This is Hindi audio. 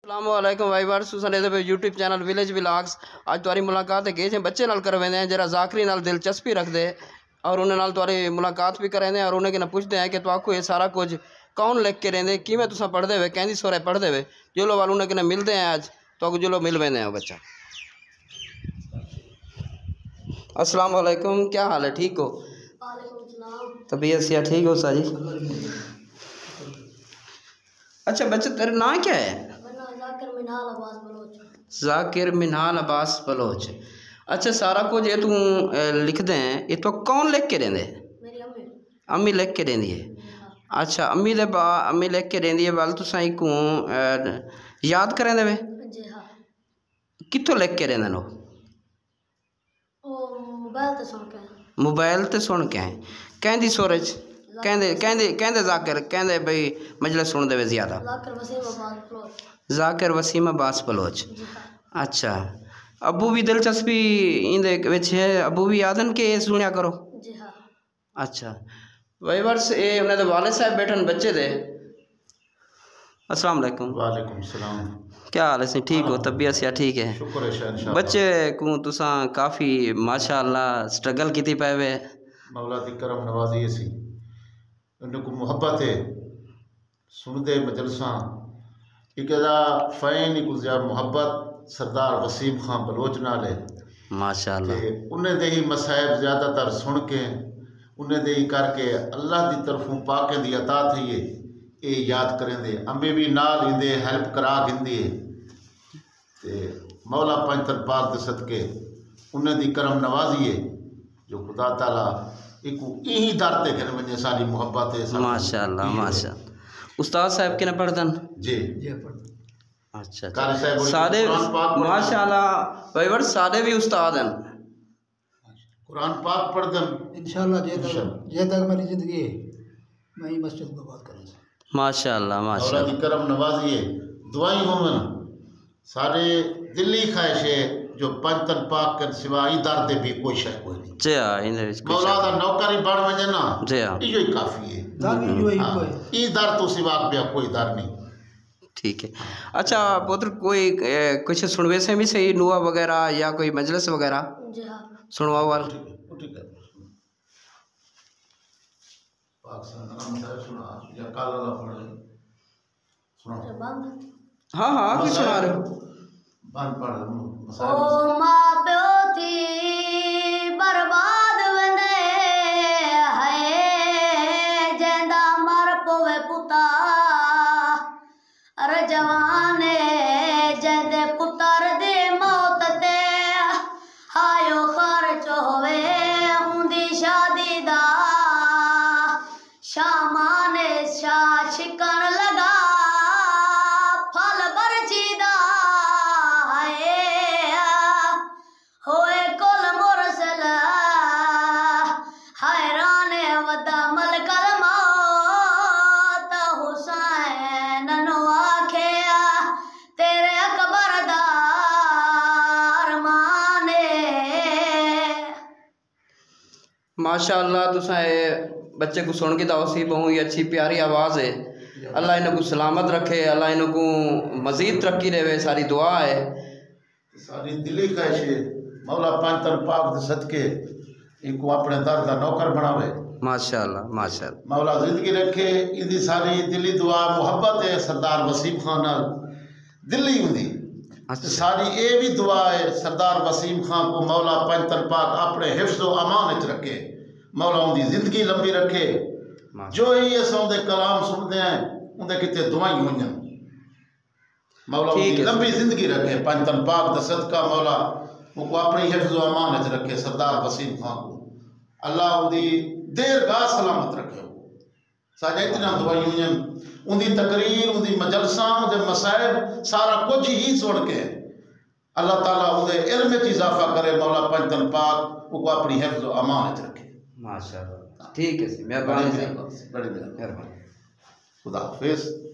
अस्सलामुअलैकुम वाइवर्स तुसां यूट्यूब चैनल विलेज व्लॉग्स। अज तुहारी मुलाकात किसी बच्चे नाल करवाते हैं जरा ज़ाकरी नाल दिलचस्पी रखते और उन्हें नाल तुहारी मुलाकात भी कराते और उन्हें पूछते हैं कि तुआको ये सारा कुछ कौन लिख के रेंदे किमें तुसा पढ़ते हुए कहती सोरे पढ़ते हुए जो वाल उन्हें मिलते हैं अज तो जो मिल वेंदे हैं बच्चा। अस्सलामुअलैकुम, क्या हाल है, ठीक हो? तबीयत से ठीक हो सा जी? अच्छा बच्चा तेरा नाम क्या है? ज़ाकिर मिनहाल अब्बास बलोच। अच्छा सारा कुछ ये तू लिख दें ये तो कौन लिख के देंदे? मेरी अम्मी। अम्मी लिख के देंदी है। अच्छा अम्मी दे अम्मी लिख के देंदी है वाल तुसा को याद करें देवे? जी हाँ। कित्थों लिख के देंदे नो? मोबाइल ते सुन के कहंदी सूरज कहंदे कहंदे कहंदे ज़ाकिर कहंदे भाई मजलिस सुन देवे ज़्यादा। ज़ाकिर वसीम अब्बास बलोच। अच्छा अबू भी दिलचस्पी इंदे विच है, अबू भी यादन के सुनिया करो? जी हाँ। अच्छा वाइवर्स ये उन्हें वाले साहब बैठन बच्चे दे। अस्सलाम वालेकुम। वालेकुम सलाम। क्या हाल है? ठीक हो? तबीयत से ठीक है? शुक्र है शहनशाह। बच्चे को तुसा काफ़ी माशाअल्लाह स्ट्रगल की पे वे मौला दी करम नवाजी सी उनको मुहब्बत है सुनते मजलसा इकदा फ़ैन को ज़्यादा मुहब्बत सरदार वसीम खां बलोच नाल है माशाअल्लाह। उन्हें दे ही मसाइब ज़्यादातर सुन के उन्हें दे ही करके अल्लाह की तरफों पाके दी अता थी है ये याद करें दे अम्बे भी नाल इंदे हेल्प करा गिंदी है ते मौला पंचतन पाक दे सदके उन्हें दी करम नवाजी है जो खुदा ताला इको यही दर ते घर में सारी मोहब्बत है। माशाअल्लाह माशाअल्लाह। उस्ताद साहब के न पढ़दन? जी अच्छा कारी साहब सारे माशाअल्लाह वाइवर सारे भी उस्ताद हैं कुरान पाक पढ़दन इंशाअल्लाह जे तक मेरी जिंदगी है मैं ही मस्जिद को बात करें। माशाअल्लाह माशाअल्लाह। मौला दी करम नवाजी है दुआई होवन सारे दिल्ली ख्वाहिश है जो पंचतन पाक के सिवा ई दर दे भी कोई शय कोई नहीं। जी हाँ इन मौला दा नौकरी बन वजे ना जी हाँ इयो ही काफी है। दर इयो ही कोई ई दर तो सिवा पे कोई दर नहीं। ठीक है। अच्छा पुत्र कोई कुछ सुनवे से भी सही नुआ वगैरह या कोई मजलिस वगैरह जी हाँ। सुनवाओ वाल ठीक है पाकिस्तान नाम साहब सुना या काला ला पढ़े सुना। हाँ हाँ कुछ सुना रहे हो? बंद पढ़ ओ माँ प्यो थी बर्बाद वंदे है जेंदा मर पोवे पुता अरे जवाने जेंदे पुतर दे मौत ते हायो खर्च होवे उंदी शादी दा शामाने शाह छिकन लगा फल बरचीदा होए कुल मुरसल हैरान वदा मलकल मौत हुसैन नो आखे तेरे अकबर दार माने। माशाअल्लाह तुसा बच्चे को सुन के तो बहुत ही अच्छी प्यारी आवाज़ है। अल्लाह इन्हों को सलामत रखे, अल्लाह इन्हों को मज़ीद तरक्की देवे, सारी दुआ है। सारी दिली ख्वाहिश है मौला पंचतन पाक दे सदके इनको अपने दर दा नौकर बनावे। माशाअल्लाह माशाअल्लाह। मौला जिंदगी रखे इदी सारी दिली दुआ मुहब्बत है सरदार वसीम खान नाल दिल्ली हुंदी। अच्छा। सारी ये भी दुआ है सरदार वसीम खान को मौला पंचतन पाक अपने हिफ्ज़ व अमान विच रखे, मौला उनकी जिंदगी लंबी रखे। जो ही असां दे कलाम सुनते हैं उनके कितने दुआई हुई मौला उनकी लंबी जिंदगी रखे पंचतन पाक दा सदका मौला उनको अपनी हिफ्ज़ व अमान विच रखे। सरदार वसीम खान को अल्लाह उनकी देर गाह सलामत रखे। साढ़े इतना दुआई हुई उनकी तकरीर उनकी मजलसा उनके मसाइब सारा कुछ ही सुन के अल्लाह ताला उनके इल्म में इजाफा करे। मौला पंचतन पाक उनको अपनी हिफ्ज़ व अमान विच रखे। माशाअल्लाह। ठीक है, मेहरबानी, बड़ी मेहरबानी। खुदा हाफिज़।